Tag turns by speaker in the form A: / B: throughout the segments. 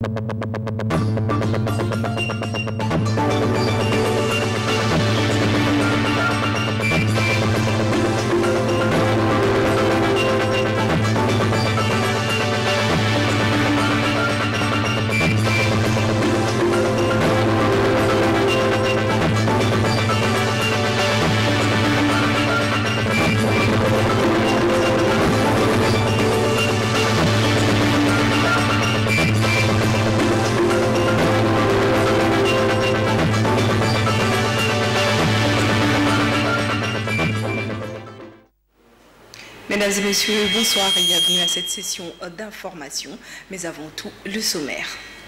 A: Mesdames et messieurs, bonsoir et bienvenue à cette session d'information, mais avant tout, le sommaire.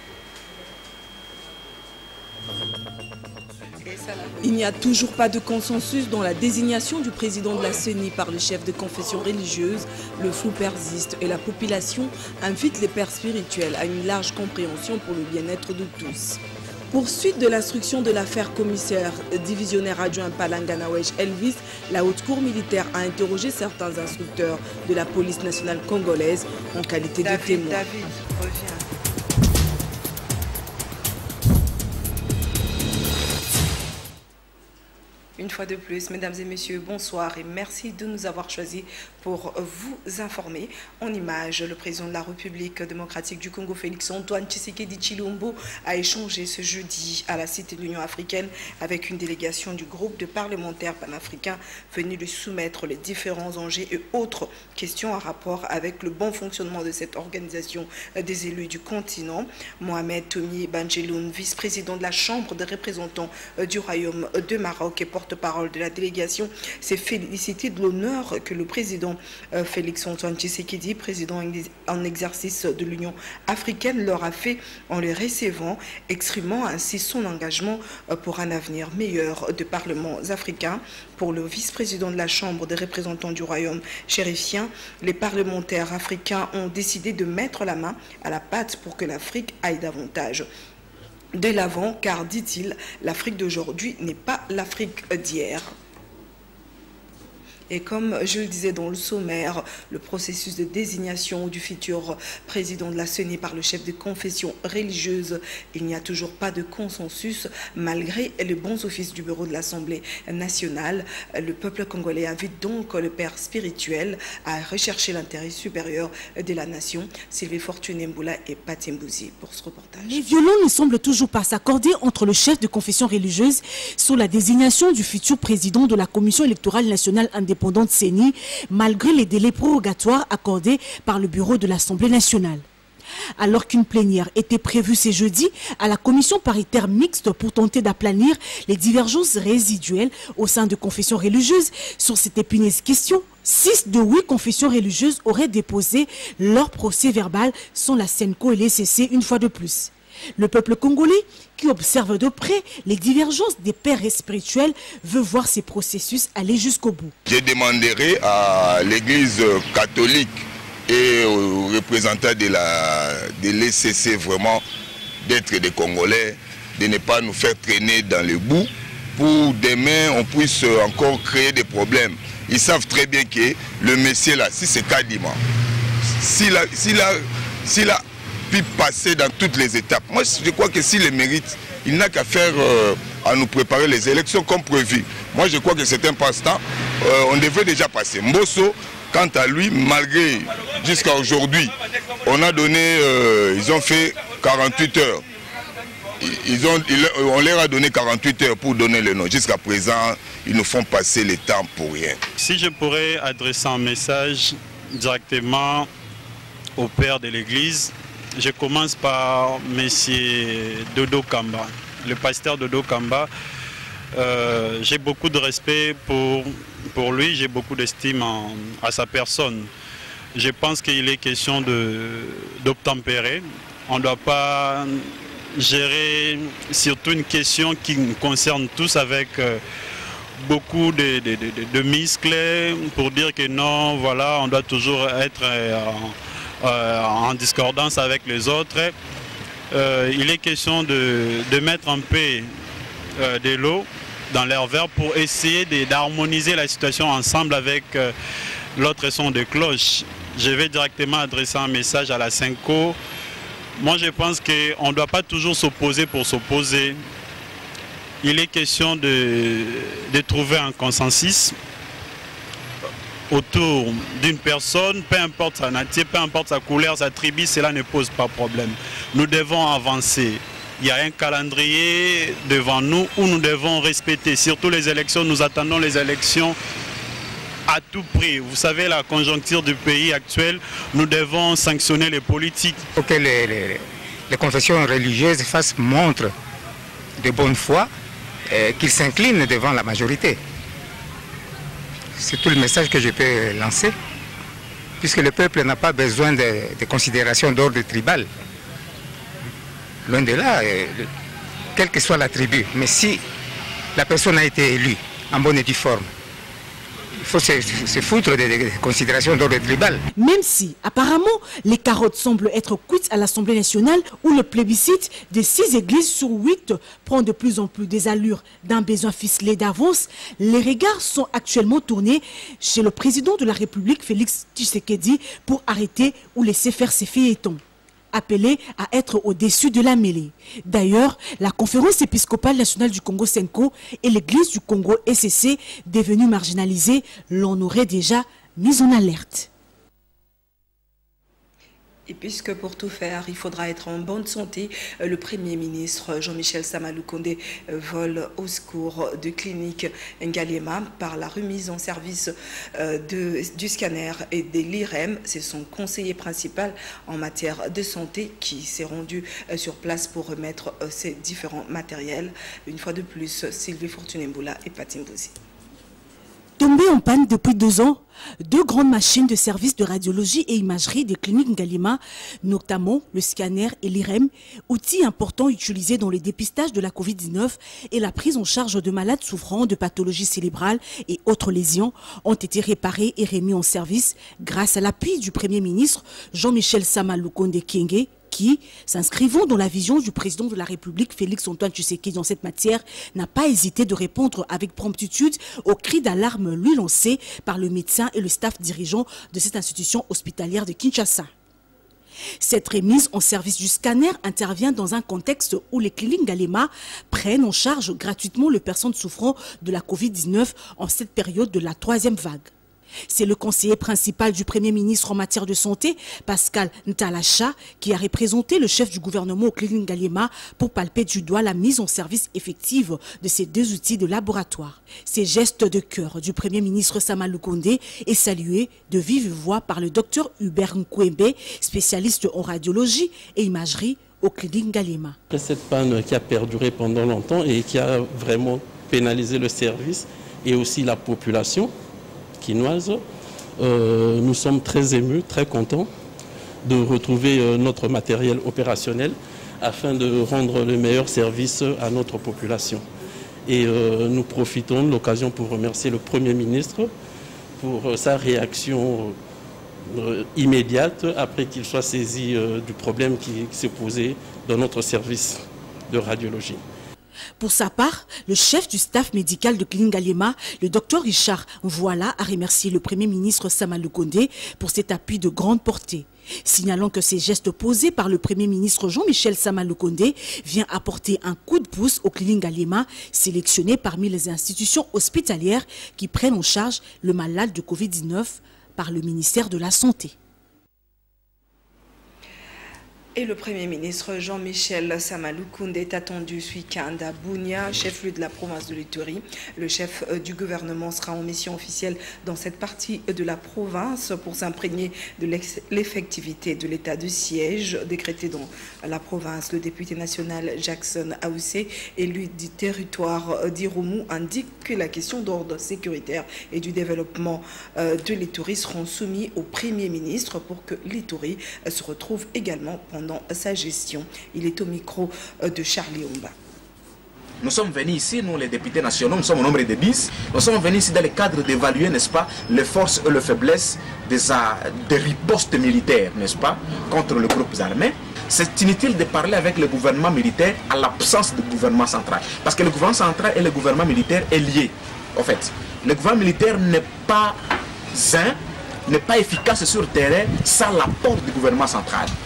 B: Il n'y a toujours pas de consensus dans la désignation du président de la CENI par le chef de confession religieuse. Le flou persiste et la population invite les pères spirituels à une large compréhension pour le bien-être de tous. Poursuite de l'instruction de l'affaire commissaire divisionnaire adjoint Palanganawesh Elvis, la haute cour militaire a interrogé certains instructeurs de la police nationale congolaise en qualité de témoins.
A: David, reviens. Une fois de plus, mesdames et messieurs, bonsoir et merci de nous avoir choisis pour vous informer. En image, le président de la République démocratique du Congo, Félix-Antoine Tshisekedi Tshilombo, a échangé ce jeudi à la Cité de l'Union africaine avec une délégation du groupe de parlementaires panafricains venus lui soumettre les différents enjeux et autres questions en rapport avec le bon fonctionnement de cette organisation des élus du continent. Mohamed Toumi Banjeloun, vice-président de la Chambre des représentants du Royaume de Maroc et porte-parole de la délégation, s'est félicité de l'honneur que le président Félix-Antoine Tshisekedi, président en exercice de l'Union africaine, leur a fait en les recevant, exprimant ainsi son engagement pour un avenir meilleur de parlements africains. Pour le vice-président de la Chambre des représentants du Royaume chérifien, les parlementaires africains ont décidé de mettre la main à la pâte pour que l'Afrique aille davantage de l'avant, car, dit-il, l'Afrique d'aujourd'hui n'est pas l'Afrique d'hier. Et comme je le disais dans le sommaire, le processus de désignation du futur président de la CENI par le chef de confession religieuse, il n'y a toujours pas de consensus malgré les bons offices du bureau de l'Assemblée nationale. Le peuple congolais invite donc le père spirituel à rechercher l'intérêt supérieur de la nation. Sylvie Fortuné Mboula et Paty Mbouzi pour ce reportage.
C: Les violons ne semblent toujours pas s'accorder entre le chef de confession religieuse sur la désignation du futur président de la Commission électorale nationale indépendante CENI, malgré les délais prorogatoires accordés par le bureau de l'Assemblée nationale. Alors qu'une plénière était prévue ce jeudi à la commission paritaire mixte pour tenter d'aplanir les divergences résiduelles au sein de confessions religieuses sur cette épineuse question, 6 de 8 confessions religieuses auraient déposé leur procès verbal sans la SENCO et les CC une fois de plus. Le peuple congolais, qui observe de près les divergences des pères spirituels, veut voir ces processus aller jusqu'au bout.
D: Je demanderai à l'Église catholique et aux représentants de l'ECC vraiment d'être des Congolais, de ne pas nous faire traîner dans le bout pour demain on puisse encore créer des problèmes. Ils savent très bien que le monsieur là, si c'est Kadima, s'il a pu passer dans toutes les étapes. Moi, je crois que s'il le mérite, il n'a qu'à faire à nous préparer les élections comme prévu. Moi, je crois que c'est un passe-temps. On devrait déjà passer. Mbosso, quant à lui, malgré jusqu'à aujourd'hui, on a donné, ils ont fait 48 heures. On leur a donné 48 heures pour donner le nom. Jusqu'à présent, ils nous font passer le temps pour rien.
E: Si je pourrais adresser un message directement au père de l'Église, je commence par M. Dodo Kamba, le pasteur Dodo Kamba. J'ai beaucoup de respect pour lui, j'ai beaucoup d'estime à sa personne. Je pense qu'il est question d'obtempérer. On ne doit pas gérer surtout une question qui nous concerne tous avec beaucoup de muscles pour dire que non, voilà, on doit toujours être en discordance avec les autres. Il est question de mettre un peu de l'eau dans leur verre pour essayer d'harmoniser la situation ensemble avec l'autre son de cloche. Je vais directement adresser un message à la SENCO Moi, je pense qu'on ne doit pas toujours s'opposer pour s'opposer. Il est question de trouver un consensus autour d'une personne, peu importe sa nature, peu importe sa couleur, sa tribu, cela ne pose pas de problème. Nous devons avancer. Il y a un calendrier devant nous où nous devons respecter. Surtout les élections, nous attendons les élections à tout prix. Vous savez, la conjoncture du pays actuel, nous devons sanctionner les politiques.
F: Il faut que les confessions religieuses fassent montre de bonne foi, qu'ils s'inclinent devant la majorité. C'est tout le message que je peux lancer, puisque le peuple n'a pas besoin de considérations d'ordre tribal. Loin de là, quelle que soit la tribu, mais si la personne a été élue en bonne et due forme, il faut se foutre des considérations d'ordre tribal.
C: Même si, apparemment, les carottes semblent être cuites à l'Assemblée nationale, où le plébiscite de 6 églises sur 8 prend de plus en plus des allures d'un besoin ficelé d'avance, les regards sont actuellement tournés chez le président de la République, Félix Tshisekedi, pour arrêter ou laisser faire ses feuilletons, appelé à être au-dessus de la mêlée. D'ailleurs, la conférence épiscopale nationale du Congo Senko et l'église du Congo SCC, devenue marginalisée, l'en auraient déjà mis en alerte.
A: Et puisque pour tout faire, il faudra être en bonne santé, le Premier ministre Jean-Michel Sama Lukonde vole au secours de clinique Ngaliema par la remise en service du scanner et de l'IREM. C'est son conseiller principal en matière de santé qui s'est rendu sur place pour remettre ces différents matériels. Une fois de plus, Sylvie Fortuné-Mboula et Patim Bouzi.
C: Tombées en panne depuis 2 ans, 2 grandes machines de service de radiologie et imagerie des cliniques Ngaliema, notamment le scanner et l'IREM, outils importants utilisés dans le dépistage de la Covid-19 et la prise en charge de malades souffrant de pathologies cérébrales et autres lésions, ont été réparés et remis en service grâce à l'appui du Premier ministre Jean-Michel Sama Lukonde Kyenge, qui, s'inscrivant dans la vision du président de la République, Félix-Antoine Tshisekedi, dans cette matière, n'a pas hésité de répondre avec promptitude aux cris d'alarme lui lancés par le médecin et le staff dirigeant de cette institution hospitalière de Kinshasa. Cette remise en service du scanner intervient dans un contexte où les cliniques Ngaliema prennent en charge gratuitement les personnes souffrant de la Covid-19 en cette période de la 3e vague. C'est le conseiller principal du Premier ministre en matière de santé, Pascal Ntalacha, qui a représenté le chef du gouvernement au clinique Ngaliema pour palper du doigt la mise en service effective de ces 2 outils de laboratoire. Ces gestes de cœur du Premier ministre Sama Lukonde est salué de vive voix par le docteur Hubert Nkwembe, spécialiste en radiologie et imagerie au clinique Ngaliema.
G: Après cette panne qui a perduré pendant longtemps et qui a vraiment pénalisé le service et aussi la population quinoise, nous sommes très émus, très contents de retrouver notre matériel opérationnel afin de rendre le meilleur service à notre population. Et nous profitons de l'occasion pour remercier le Premier ministre pour sa réaction immédiate après qu'il soit saisi du problème qui s'est posé dans notre service de radiologie.
C: Pour sa part, le chef du staff médical de clinique Ngaliema, le docteur Richard Voilà, a remercié le Premier ministre Sama Lukonde pour cet appui de grande portée, signalant que ces gestes posés par le Premier ministre Jean-Michel Sama Lukonde vient apporter un coup de pouce aux cliniques Ngaliema, sélectionnées parmi les institutions hospitalières qui prennent en charge le malade de Covid-19 par le ministère de la Santé.
A: Et le Premier ministre Jean-Michel Sama Lukonde est attendu ce week-end à Bunia, chef-lieu de la province de l'Ituri. Le chef du gouvernement sera en mission officielle dans cette partie de la province pour s'imprégner de l'effectivité de l'état de siège décrété dans la province. Le député national Jackson Aoussé, élu du territoire d'Irumu, indique que la question d'ordre sécuritaire et du développement de l'Ituri seront soumis au Premier ministre pour que l'Ituri se retrouve également pendant sa gestion. Il est au micro de Charlie Omba.
H: Nous sommes venus ici, nous les députés nationaux, nous sommes au nombre de 10. Nous sommes venus ici dans le cadre d'évaluer, n'est-ce pas, les forces et les faiblesses des ripostes militaires, n'est-ce pas, contre les groupes armés. C'est inutile de parler avec le gouvernement militaire à l'absence du gouvernement central. Parce que le gouvernement central et le gouvernement militaire est lié. En fait, le gouvernement militaire n'est pas efficace sur le terrain sans l'apport du gouvernement central.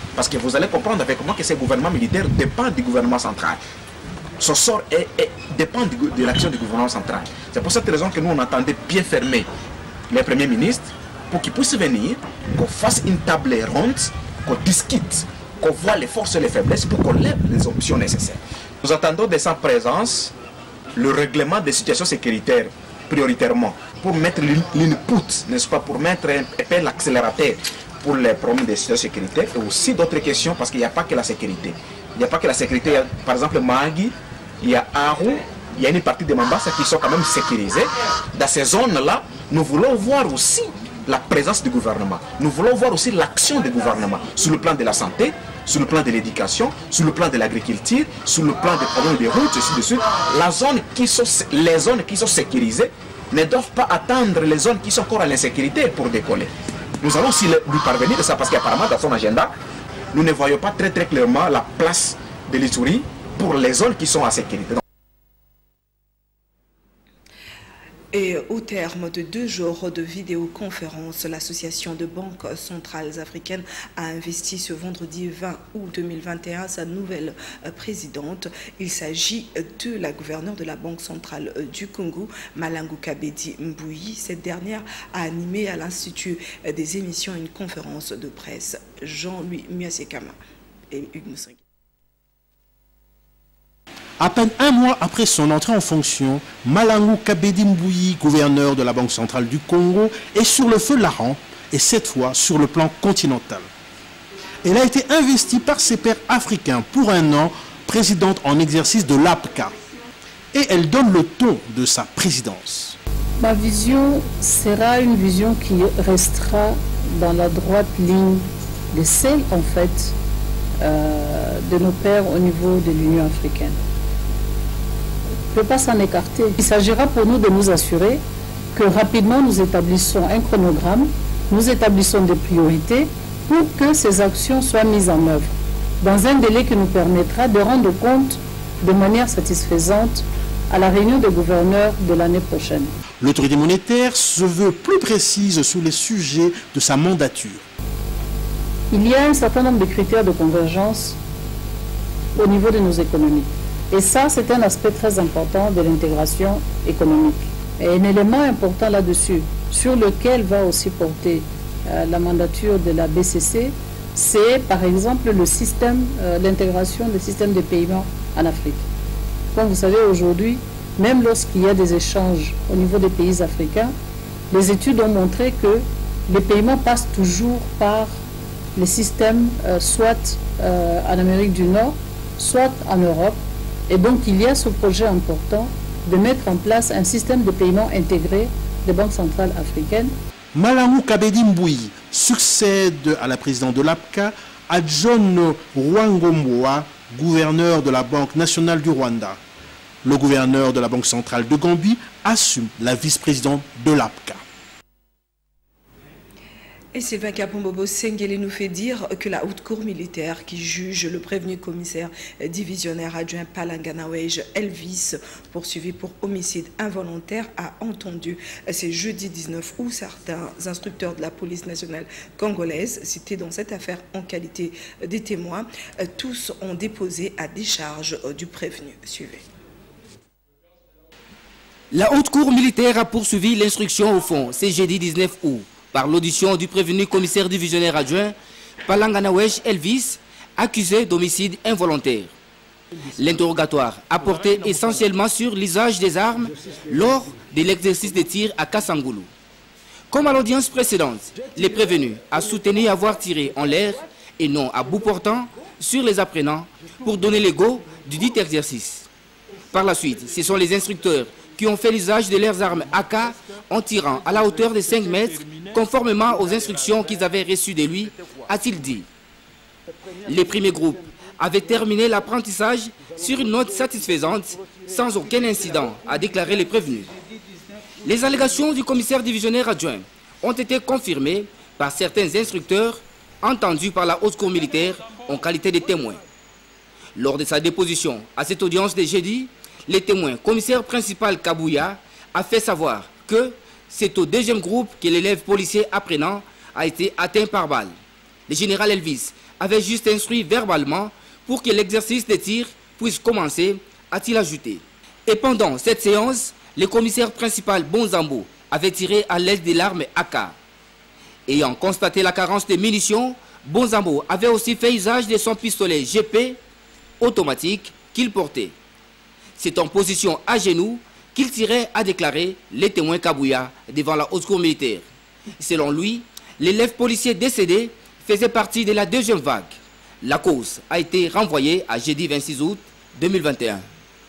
H: Parce que vous allez comprendre avec moi que ces gouvernements militaires dépendent du gouvernement central. Son sort dépend de l'action du gouvernement central. C'est pour cette raison que nous, on entendait bien fermer les premiers ministres pour qu'ils puissent venir, qu'on fasse une table ronde, qu'on discute, qu'on voit les forces et les faiblesses pour qu'on lève les options nécessaires. Nous attendons de sa présence le règlement des situations sécuritaires prioritairement pour mettre l'input, n'est-ce pas, pour mettre un peu l'accélérateur pour les problèmes des situations sécuritaires et aussi d'autres questions parce qu'il n'y a pas que la sécurité. Il n'y a pas que la sécurité, il y a, par exemple Mahagi, il y a Aru, il y a une partie de Mambasa qui sont quand même sécurisées. Dans ces zones-là, nous voulons voir aussi la présence du gouvernement. Nous voulons voir aussi l'action du gouvernement sur le plan de la santé, sur le plan de l'éducation, sur le plan de l'agriculture, sur le plan des problèmes des routes, ainsi de suite. Les zones qui sont sécurisées ne doivent pas attendre les zones qui sont encore à l'insécurité pour décoller. Nous allons aussi lui parvenir de ça parce qu'apparemment dans son agenda, nous ne voyons pas très clairement la place de l'Ituri pour les zones qui sont à sécurité.
A: Et au terme de 2 jours de vidéoconférence, l'Association de banques centrales africaines a investi ce vendredi 20 août 2021 sa nouvelle présidente. Il s'agit de la gouverneure de la Banque centrale du Congo, Malangu Kabedi Mbouyi. Cette dernière a animé à l'Institut des émissions une conférence de presse. Jean-Louis Miasekama et Hugues Moussingui.
I: À peine un mois après son entrée en fonction, Malangu Kabedi Mbouyi, gouverneur de la Banque centrale du Congo, est sur le feu de la rampe et cette fois sur le plan continental. Elle a été investie par ses pairs africains pour un an, présidente en exercice de l'APCA. Et elle donne le ton de sa présidence.
J: Ma vision sera une vision qui restera dans la droite ligne de celle en fait de nos pairs au niveau de l'Union africaine. On ne peut pas s'en écarter. Il s'agira pour nous de nous assurer que rapidement nous établissons un chronogramme, nous établissons des priorités pour que ces actions soient mises en œuvre dans un délai qui nous permettra de rendre compte de manière satisfaisante à la réunion des gouverneurs de l'année prochaine.
I: L'autorité monétaire se veut plus précise sur les sujets de sa mandature.
J: Il y a un certain nombre de critères de convergence au niveau de nos économies. Et ça, c'est un aspect très important de l'intégration économique. Et un élément important là-dessus, sur lequel va aussi porter la mandature de la BCC, c'est par exemple le système, l'intégration des systèmes de paiement en Afrique. Comme vous savez aujourd'hui, même lorsqu'il y a des échanges au niveau des pays africains, les études ont montré que les paiements passent toujours par les systèmes soit en Amérique du Nord, soit en Europe. Et donc, il y a ce projet important de mettre en place un système de paiement intégré des banques centrales africaines.
I: Malangu Kabedi Mbouyi succède à la présidente de l'APCA, à John Rwangomboa, gouverneur de la Banque nationale du Rwanda. Le gouverneur de la Banque centrale de Gambie assume la vice-présidente de l'APCA.
A: Et Sylvain Kapombobo Sengele nous fait dire que la haute cour militaire qui juge le prévenu commissaire divisionnaire adjoint Palanganawege Elvis, poursuivi pour homicide involontaire, a entendu ce jeudi 19 août certains instructeurs de la police nationale congolaise cités dans cette affaire en qualité de témoins. Tous ont déposé à décharge du prévenu. Suivez.
K: La haute cour militaire a poursuivi l'instruction au fond ce jeudi 19 août. Par l'audition du prévenu commissaire divisionnaire adjoint Palanganawege Elvis, accusé d'homicide involontaire. L'interrogatoire a porté essentiellement sur l'usage des armes lors de l'exercice de tir à Kassangoulou. Comme à l'audience précédente, les prévenus a soutenu avoir tiré en l'air et non à bout portant sur les apprenants pour donner le go du dit exercice. Par la suite, ce sont les instructeurs qui ont fait l'usage de leurs armes AK en tirant à la hauteur de 5 mètres, conformément aux instructions qu'ils avaient reçues de lui, a-t-il dit. Les premiers groupes avaient terminé l'apprentissage sur une note satisfaisante, sans aucun incident, a déclaré les prévenus. Les allégations du commissaire divisionnaire adjoint ont été confirmées par certains instructeurs entendus par la haute cour militaire en qualité de témoins. Lors de sa déposition à cette audience de jeudi, les témoins, commissaire principal Kabouya, a fait savoir que c'est au deuxième groupe que l'élève policier apprenant a été atteint par balle. Le général Elvis avait juste instruit verbalement pour que l'exercice des tirs puisse commencer, a-t-il ajouté. Et pendant cette séance, le commissaire principal Bonzambo avait tiré à l'aide de l'arme AK. Ayant constaté la carence de munitions, Bonzambo avait aussi fait usage de son pistolet GP automatique qu'il portait. C'est en position à genoux qu'il tirait, a déclaré le témoin Kabouya devant la haute cour militaire. Selon lui, l'élève policier décédé faisait partie de la deuxième vague. La cause a été renvoyée à jeudi 26 août 2021.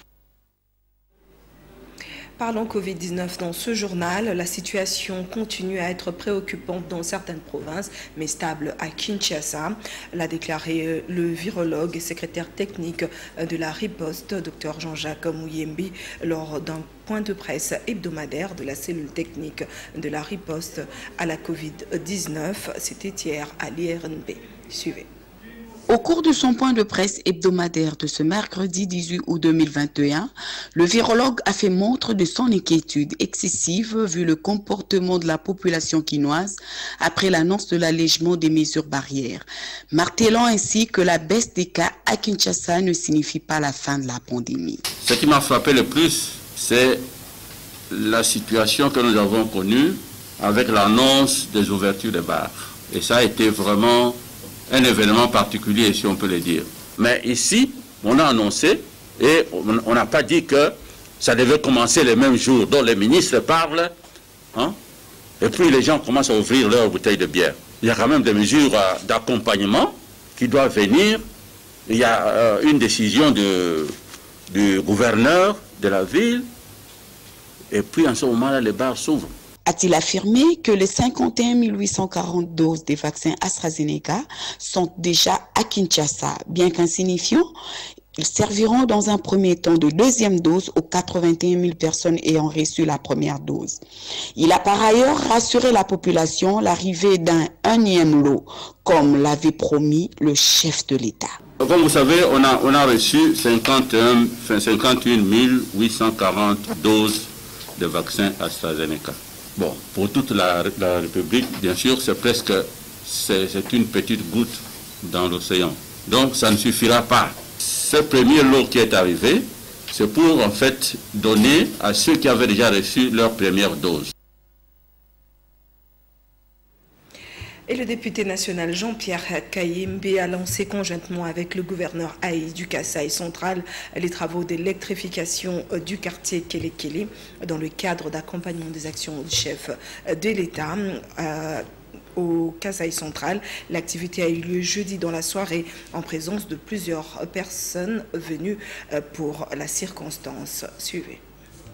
A: Parlons Covid-19 dans ce journal. La situation continue à être préoccupante dans certaines provinces, mais stable à Kinshasa, l'a déclaré le virologue et secrétaire technique de la riposte, Dr Jean-Jacques Mouyembi, lors d'un point de presse hebdomadaire de la cellule technique de la riposte à la Covid-19. C'était hier à l'IRNB. Suivez.
L: Au cours de son point de presse hebdomadaire de ce mercredi 18 août 2021, le virologue a fait montre de son inquiétude excessive vu le comportement de la population quinoise après l'annonce de l'allègement des mesures barrières, martelant ainsi que la baisse des cas à Kinshasa ne signifie pas la fin de la pandémie.
M: Ce qui m'a frappé le plus, c'est la situation que nous avons connue avec l'annonce des ouvertures des bars. Et ça a été vraiment un événement particulier, si on peut le dire. Mais ici, on a annoncé et on n'a pas dit que ça devait commencer le même jour. Donc les ministres parlent, hein, et puis les gens commencent à ouvrir leurs bouteilles de bière. Il y a quand même des mesures d'accompagnement qui doivent venir. Il y a une décision du gouverneur de la ville. Et puis en ce moment-là, les bars s'ouvrent.
L: A-t-il affirmé que les 51 840 doses des vaccins AstraZeneca sont déjà à Kinshasa, bien qu'insignifiants. Ils serviront dans un premier temps de deuxième dose aux 81 000 personnes ayant reçu la première dose. Il a par ailleurs rassuré la population l'arrivée d'un énième lot, comme l'avait promis le chef de l'État.
M: Comme vous savez, on a reçu 51 840 doses de vaccins AstraZeneca. Bon, pour toute la République, bien sûr, c'est une petite goutte dans l'océan. Donc, ça ne suffira pas. Ce premier lot qui est arrivé, c'est pour, en fait, donner à ceux qui avaient déjà reçu leur première dose.
A: Et le député national Jean-Pierre Kayembe a lancé conjointement avec le gouverneur Haï du Kasaï central les travaux d'électrification du quartier Kélé-Kélé dans le cadre d'accompagnement des actions du chef de l'État au Kasaï central. L'activité a eu lieu jeudi dans la soirée en présence de plusieurs personnes venues pour la circonstance. Suivez.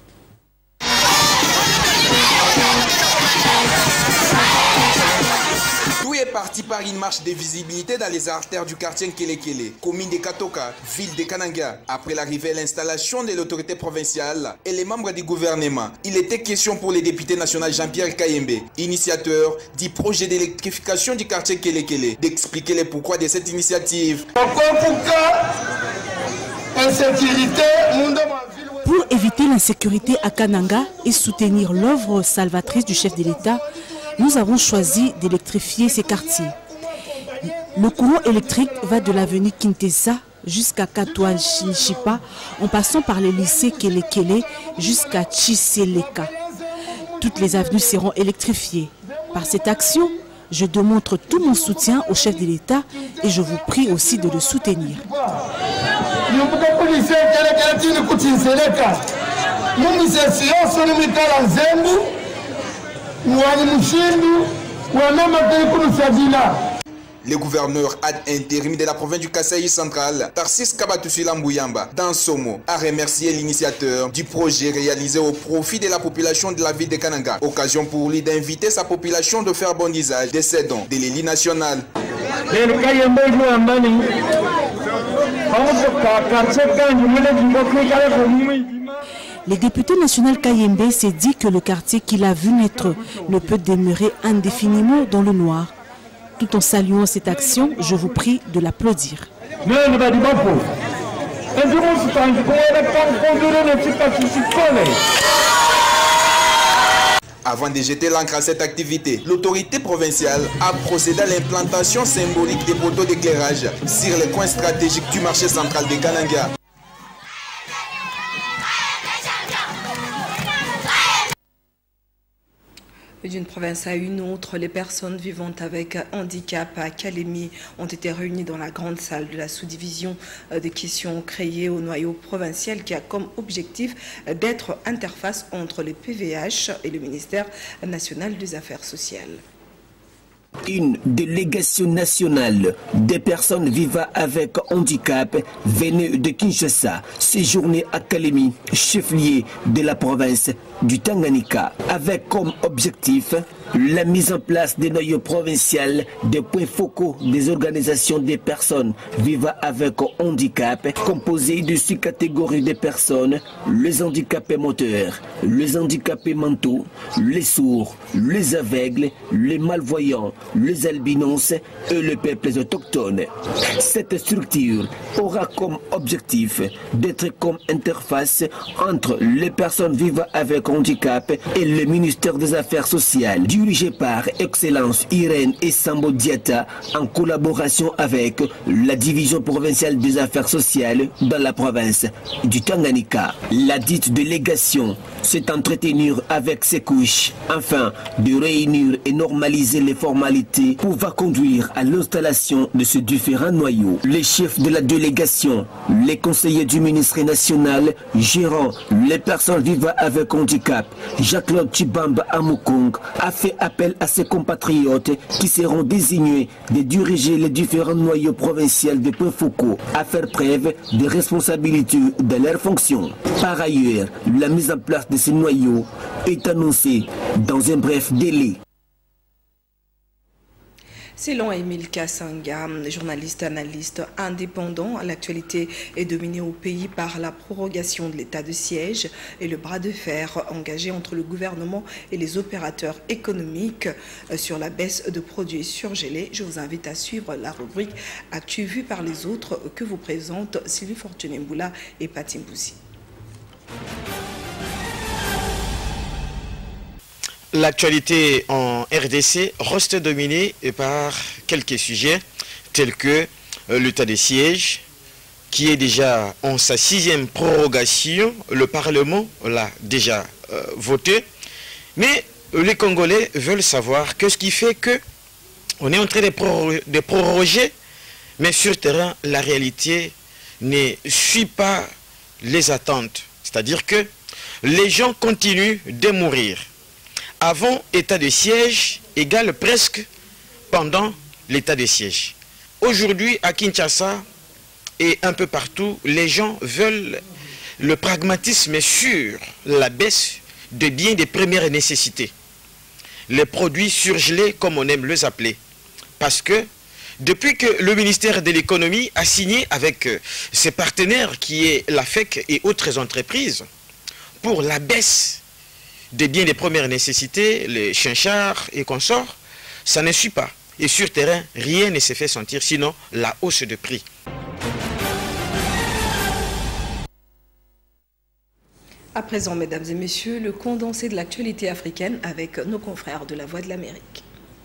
N: Tout est parti par une marche de visibilité dans les artères du quartier Nkele-Kele, commune de Katoka, ville de Kananga. Après l'arrivée et l'installation de l'autorité provinciale et les membres du gouvernement, il était question pour le député national Jean-Pierre Kayembe, initiateur du projet d'électrification du quartier Nkele-Kele, d'expliquer les pourquoi de cette initiative.
C: Pour éviter l'insécurité à Kananga et soutenir l'œuvre salvatrice du chef de l'État, nous avons choisi d'électrifier ces quartiers. Le courant électrique va de l'avenue Kintesa jusqu'à Katouan Chinishipa, en passant par les lycées Kele-Kele jusqu'à Chiseleka. Toutes les avenues seront électrifiées. Par cette action, je démontre tout mon soutien au chef de l'État et je vous prie aussi de le soutenir.
N: Le gouverneur ad intérim de la province du Kasaï central, Tarsis Kabatusila Mbouyamba, dans Somo, a remercié l'initiateur du projet réalisé au profit de la population de la ville de Kananga. Occasion pour lui d'inviter sa population de faire bon usage de ses dons de l'élite nationale.
C: Le député national Kayembe s'est dit que le quartier qu'il a vu naître ne peut demeurer indéfiniment dans le noir. Tout en saluant cette action, je vous prie de l'applaudir.
N: Avant de jeter l'encre à cette activité, l'autorité provinciale a procédé à l'implantation symbolique des poteaux d'éclairage sur les coins stratégiques du marché central de Kananga.
A: D'une province à une autre, les personnes vivant avec handicap à Kalemi ont été réunies dans la grande salle de la sous-division des questions créées au noyau provincial qui a comme objectif d'être interface entre les PVH et le ministère national des Affaires sociales.
O: Une délégation nationale des personnes vivant avec handicap venue de Kinshasa séjournée à Kalemi, chef-lieu de la province du Tanganyika, avec comme objectif la mise en place des noyaux provinciaux des points focaux des organisations des personnes vivant avec handicap composés de 6 catégories de personnes: les handicapés moteurs, les handicapés mentaux, les sourds, les aveugles, les malvoyants, les albinos et les peuples autochtones. Cette structure aura comme objectif d'être comme interface entre les personnes vivant avec handicap et le ministère des Affaires sociales, dirigé par Excellence Irène Essambo Diata en collaboration avec la division provinciale des affaires sociales dans la province du Tanganyika. La dite délégation s'est entretenue avec ses couches afin de réunir et normaliser les formalités pouvant conduire à l'installation de ces différents noyaux. Les chefs de la délégation, les conseillers du ministère national gérant les personnes vivant avec handicap, Jacques-Claude Chibamba Amukong, a fait appel à ses compatriotes qui seront désignés de diriger les différents noyaux provinciaux de points focaux à faire preuve de responsabilité dans leurs fonctions. Par ailleurs, la mise en place de ces noyaux est annoncée dans un bref délai.
A: Selon Émile Kassanga, journaliste analyste indépendant, l'actualité est dominée au pays par la prorogation de l'état de siège et le bras de fer engagé entre le gouvernement et les opérateurs économiques sur la baisse de produits surgelés. Je vous invite à suivre la rubrique Actu vue par les autres que vous présentent Sylvie Fortuné-Mboula et Patim Bouzi.
P: L'actualité en RDC reste dominée par quelques sujets tels que l'état de siège qui est déjà en sa 6e prorogation. Le Parlement l'a déjà voté. Mais les Congolais veulent savoir qu'est-ce qui fait qu'on est en train de proroger, mais sur terrain, la réalité ne suit pas les attentes. C'est-à-dire que les gens continuent de mourir. Avant état de siège égale presque pendant l'état de siège. Aujourd'hui, à Kinshasa et un peu partout, les gens veulent le pragmatisme sur la baisse de biens de première nécessité. Les produits surgelés, comme on aime les appeler. Parce que depuis que le ministère de l'économie a signé avec ses partenaires, qui est la FEC et autres entreprises, pour la baisse des biens de première nécessité, les chinchards et consorts, ça ne suit pas. Et sur terrain, rien ne se fait sentir, sinon la hausse de prix.
A: À présent, mesdames et messieurs, le condensé de l'actualité africaine avec nos confrères de la Voix de l'Amérique.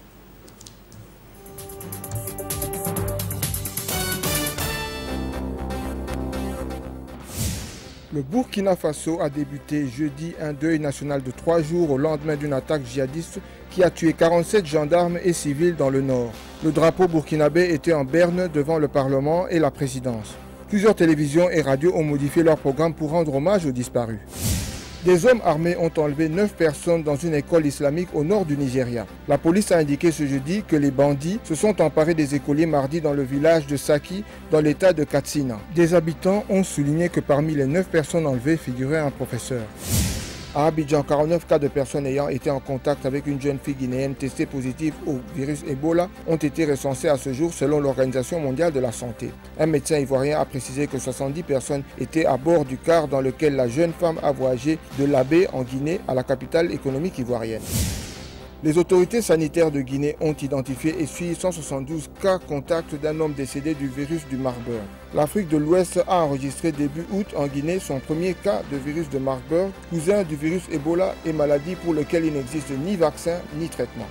Q: Le Burkina Faso a débuté jeudi un deuil national de 3 jours au lendemain d'une attaque djihadiste qui a tué 47 gendarmes et civils dans le nord. Le drapeau burkinabé était en berne devant le Parlement et la présidence. Plusieurs télévisions et radios ont modifié leur programme pour rendre hommage aux disparus. Des hommes armés ont enlevé 9 personnes dans une école islamique au nord du Nigeria. La police a indiqué ce jeudi que les bandits se sont emparés des écoliers mardi dans le village de Saki, dans l'état de Katsina. Des habitants ont souligné que parmi les 9 personnes enlevées figurait un professeur. À Abidjan, 49 cas de personnes ayant été en contact avec une jeune fille guinéenne testée positive au virus Ebola ont été recensés à ce jour selon l'Organisation mondiale de la santé. Un médecin ivoirien a précisé que 70 personnes étaient à bord du car dans lequel la jeune femme a voyagé de l'Abbé en Guinée à la capitale économique ivoirienne. Les autorités sanitaires de Guinée ont identifié et suivi 172 cas contacts d'un homme décédé du virus du Marburg. L'Afrique de l'Ouest a enregistré début août en Guinée son premier cas de virus de Marburg, cousin du virus Ebola et maladie pour lequel il n'existe ni vaccin ni traitement.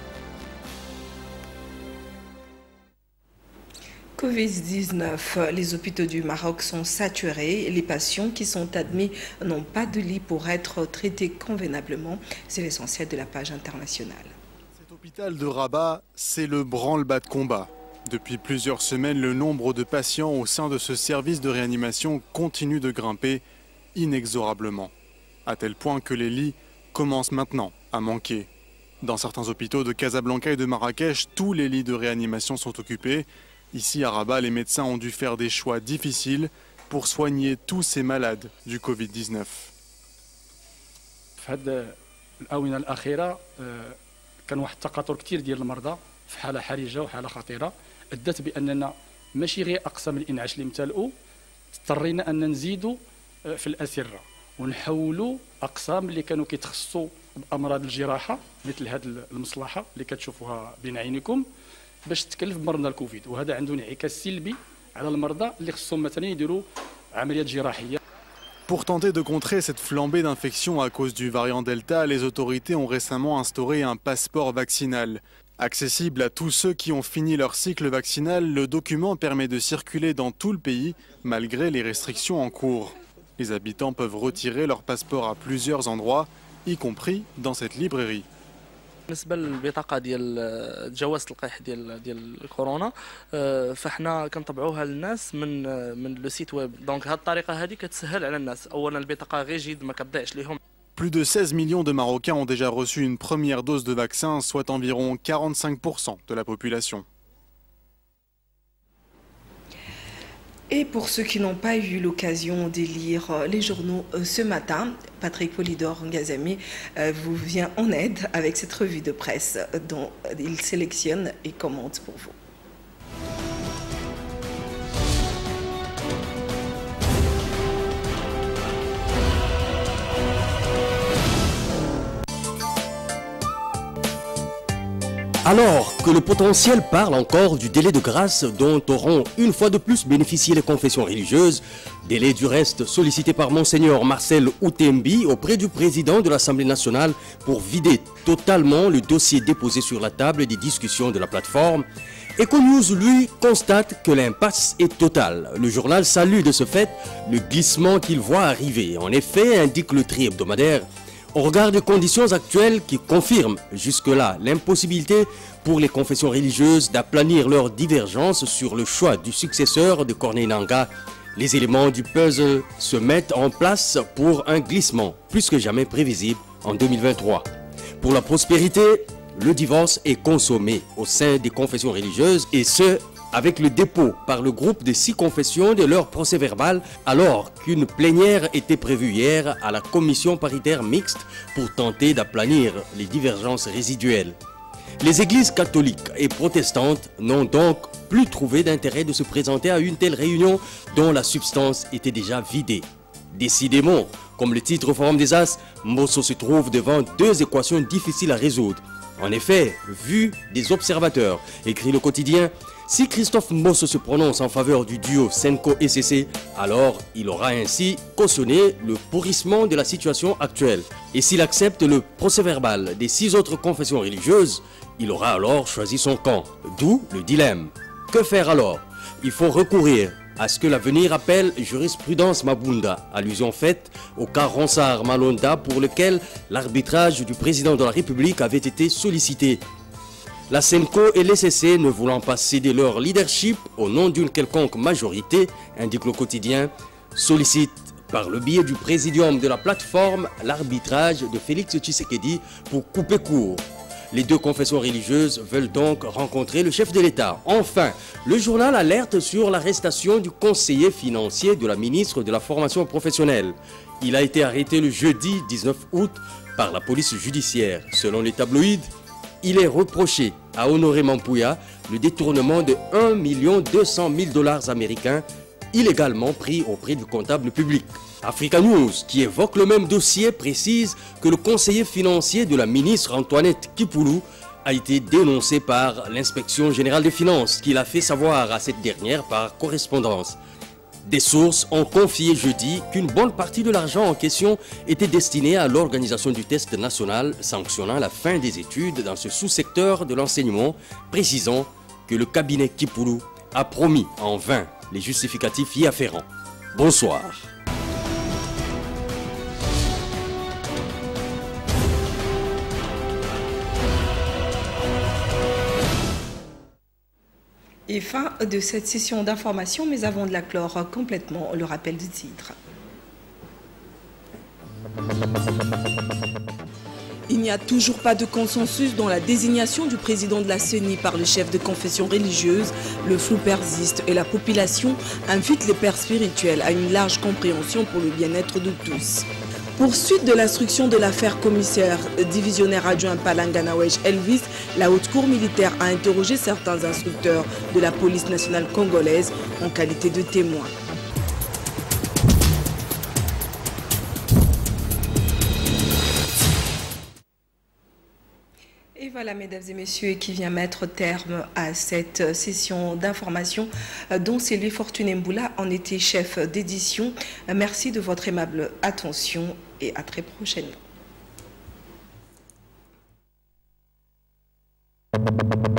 A: Covid-19, les hôpitaux du Maroc sont saturés. Les patients qui sont admis n'ont pas de lit pour être traités convenablement. C'est l'essentiel de la page internationale.
R: Cet hôpital de Rabat, c'est le branle-bas de combat. Depuis plusieurs semaines, le nombre de patients au sein de ce service de réanimation continue de grimper inexorablement, à tel point que les lits commencent maintenant à manquer. Dans certains hôpitaux de Casablanca et de Marrakech, tous les lits de réanimation sont occupés. Ici, à Rabat, les médecins ont dû faire des choix difficiles pour soigner tous ces malades du Covid-19.
S: في هذه الآونة الأخيرة كان واحد التقاطر كثير ديال المرضى في حالة حرجة وحالة خطيرة أدت بأننا ماشي غير أقسام الإنعاش اللي امتلئوا اضطرينا أن نزيدوا في الأسرة ونحولوا أقسام اللي كانوا كيتخصصوا بأمراض الجراحة مثل هذه المصلحة اللي كتشوفوها بين عينيكم باش تكلف بمرضى الكوفيد وهذا عنده انعكاس سلبي على المرضى اللي خصهم مثلا يديروا عمليات جراحية.
R: Pour tenter de contrer cette flambée d'infection à cause du variant Delta, les autorités ont récemment instauré un passeport vaccinal. Accessible à tous ceux qui ont fini leur cycle vaccinal, le document permet de circuler dans tout le pays malgré les restrictions en cours. Les habitants peuvent retirer leur passeport à plusieurs endroits, y compris dans cette librairie.
T: بالنسبه للبطاقه ديال جواز اللقاح ديال الكورونا فاحنا كنطبعوها للناس من لو سيت ويب دونك هذه الطريقه هذه كتسهل على الناس اولا البطاقه غير جيد ما كتضيعش ليهم.
R: Plus de 16 millions de Marocains ont déjà reçu une première dose de vaccin, soit environ 45% de la population.
A: Et pour ceux qui n'ont pas eu l'occasion de lire les journaux ce matin, Patrick Polidor Ngazami vous vient en aide avec cette revue de presse dont il sélectionne et commente pour vous.
U: Alors que le potentiel parle encore du délai de grâce dont auront une fois de plus bénéficié les confessions religieuses, délai du reste sollicité par Monseigneur Marcel Outembi auprès du président de l'Assemblée nationale pour vider totalement le dossier déposé sur la table des discussions de la plateforme, Econews, lui, constate que l'impasse est totale. Le journal salue de ce fait le glissement qu'il voit arriver. En effet, indique le tri hebdomadaire, au regard des conditions actuelles qui confirment jusque-là l'impossibilité pour les confessions religieuses d'aplanir leurs divergences sur le choix du successeur de Corneille Nangaa, les éléments du puzzle se mettent en place pour un glissement plus que jamais prévisible en 2023. Pour la prospérité, le divorce est consommé au sein des confessions religieuses et ce, avec le dépôt par le groupe de 6 confessions de leur procès-verbal, alors qu'une plénière était prévue hier à la commission paritaire mixte pour tenter d'aplanir les divergences résiduelles. Les églises catholiques et protestantes n'ont donc plus trouvé d'intérêt de se présenter à une telle réunion dont la substance était déjà vidée. Décidément, comme le titre Forum des As, Mbosso se trouve devant 2 équations difficiles à résoudre. En effet, vu des observateurs, écrit le quotidien, si Christophe Mbosso se prononce en faveur du duo Senko-ECC, alors il aura ainsi cautionné le pourrissement de la situation actuelle. Et s'il accepte le procès-verbal des 6 autres confessions religieuses, il aura alors choisi son camp. D'où le dilemme. Que faire alors? Il faut recourir à ce que l'avenir appelle jurisprudence Mabunda, allusion faite au cas Ronsard Malonda pour lequel l'arbitrage du président de la République avait été sollicité. La Senko et l'ECC, ne voulant pas céder leur leadership au nom d'une quelconque majorité, indique le quotidien, sollicitent par le biais du présidium de la plateforme l'arbitrage de Félix Tshisekedi pour couper court. Les 2 confessions religieuses veulent donc rencontrer le chef de l'État. Enfin, le journal alerte sur l'arrestation du conseiller financier de la ministre de la Formation professionnelle. Il a été arrêté le jeudi 19 août par la police judiciaire. Selon les tabloïds, il est reproché à Honoré Mampouya le détournement de 1 200 000 $ américains illégalement pris auprès du comptable public. Africa News, qui évoque le même dossier, précise que le conseiller financier de la ministre Antoinette Kipoulou a été dénoncé par l'inspection générale des finances, qui l'a fait savoir à cette dernière par correspondance. Des sources ont confié jeudi qu'une bonne partie de l'argent en question était destinée à l'organisation du test national sanctionnant la fin des études dans ce sous-secteur de l'enseignement, précisant que le cabinet Kipulu a promis en vain les justificatifs y afférents. Bonsoir.
A: Et fin de cette session d'information, mais avant de la clore complètement, le rappel du titre. Il n'y a toujours pas de consensus dans la désignation du président de la CENI par le chef de confession religieuse. Le flou persiste et la population invite les pères spirituels à une large compréhension pour le bien-être de tous. Poursuite de l'instruction de l'affaire commissaire divisionnaire adjoint Palanganawej Elvis, la haute cour militaire a interrogé certains instructeurs de la police nationale congolaise en qualité de témoins. Et voilà, mesdames et messieurs, qui vient mettre terme à cette session d'information dont Sylvie Fortuné Mboula en était chef d'édition. Merci de votre aimable attention et à très prochainement.